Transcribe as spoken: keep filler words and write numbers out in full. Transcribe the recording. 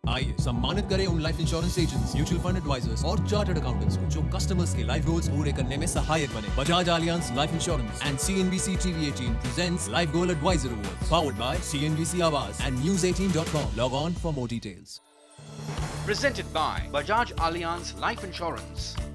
आइए सम्मानित करें उन life insurance agents, mutual fund advisors और चार्टर्ड अकाउंटेंट्स को जो कस्टमर्स के लाइफ गोल्स पूरे करने में सहायक बने। Bajaj, Allianz Life Insurance and C N B C T V eighteen presents Lifegoal Advisor Awards, powered by C N B C Awaaz and news eighteen dot com. Log on for more details. Presented by Bajaj Allianz Life Insurance.